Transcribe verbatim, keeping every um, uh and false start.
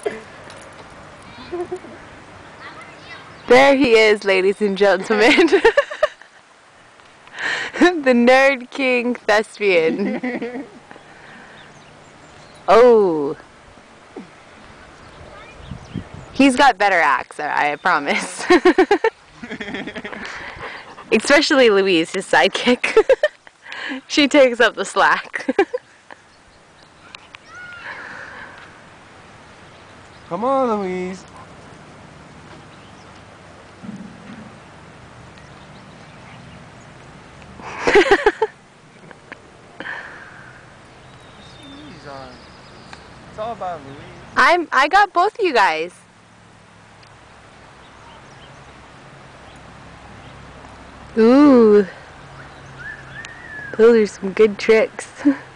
There he is, ladies and gentlemen. The Nerd King Thespian. Oh. He's got better acts, I promise. Especially Louise, his sidekick. She takes up the slack. Come on, Louise. It's all about Louise. I'm I got both of you guys. Ooh. Those are some good tricks.